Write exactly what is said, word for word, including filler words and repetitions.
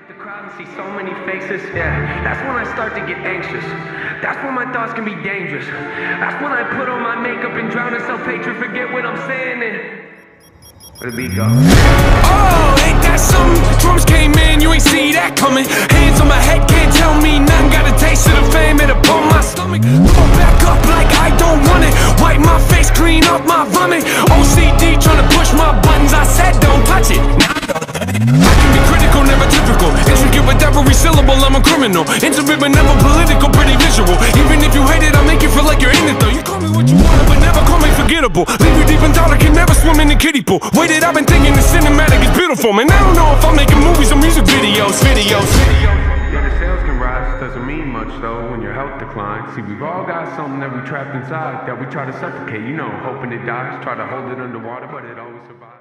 The crowd and see so many faces, yeah, that's when I start to get anxious. That's when my thoughts can be dangerous. That's when I put on my makeup and drown in self-hatred, forget what I'm saying and where the beat go? Oh, ain't that something? Drums came in, you ain't see that coming. Hands on my head, can't tell me nothing. Got a taste of the fame, it'll pull my stomach. Throw back up like I don't want it. Wipe my face, clean up my vomit. O C D trying to push my buttons, I said don't touch it. I can be critical, never typical. Intricate with every syllable, I'm a criminal. Intimate but never political, pretty visual. Even if you hate it, I'll make you feel like you're in it though. You call me what you want, but never call me forgettable. Leave you deep in thought, I can never swim in the kiddie pool. Waited, I've been thinking the cinematic is beautiful. Man, I don't know if I'm making movies or music videos. Videos, videos. Yeah, the sales can rise, doesn't mean much though when your health declines. See, we've all got something that we trapped inside that we try to suffocate, you know, hoping it dies. Try to hold it underwater, but it always survives.